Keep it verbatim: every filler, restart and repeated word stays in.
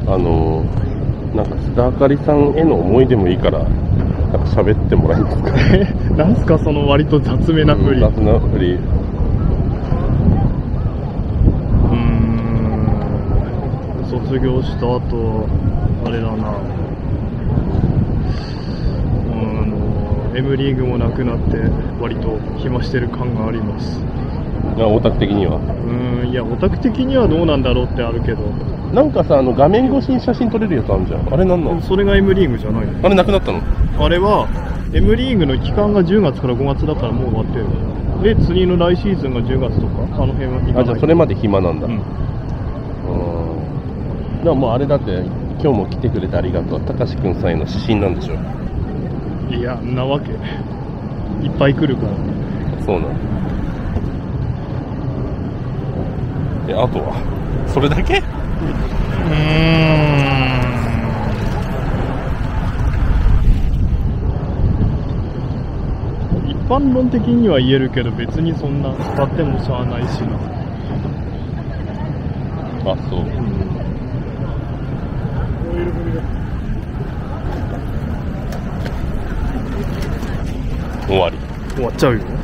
あのなんか須田あかりさんへの思いでもいいからなんか喋ってもらえますか。 なんすかその割と雑めな振り。 雑な振り。 うーん、卒業した後あれだな、あの M リーグもなくなって割と暇してる感があります。 あ、オタク的には。 うーん、いやオタク的にはどうなんだろうってあるけど、 なんかさ、あの画面越しに写真撮れるやつあるじゃん。あれなんなの？ それが M リーグじゃないの？ あれなくなったの？ あれは M リーグの期間がじゅうがつからごがつだからもう終わってる。で次の来シーズンがじゅうがつとか、あの辺は行かない。 あ、じゃあそれまで暇なんだ。 うん。 うん。でももうあれだって、今日も来てくれてありがとう。たかしくんさんへの指針なんでしょ。 いや、なわけ。いっぱい来るから。 そうなの。え、あとはそれだけ？ うーん。一般論的には言えるけど、別にそんな使ってもしゃあないしな。 あ、そう。終わり。 終わっちゃうよ。